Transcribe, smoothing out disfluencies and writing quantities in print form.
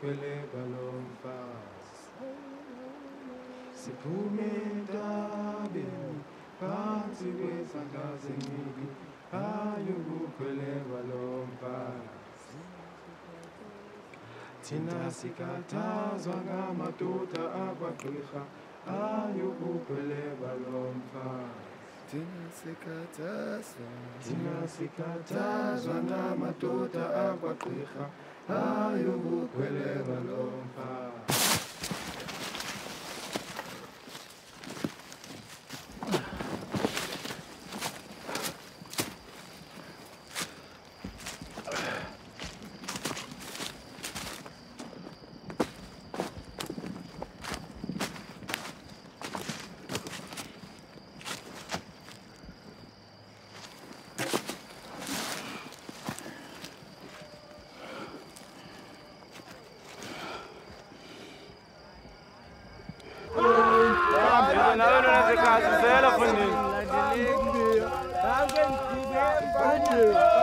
ukwele balomfazi siphume entabeni phansi kwezandla zemibi ayukukhwele balomfazi thina sikhathazwa ngamadoda akwagqirha ayukukhwele balomfazi thina sikhathazwa ngamadoda akwagqirha ayukukhwele balomfazi Danke,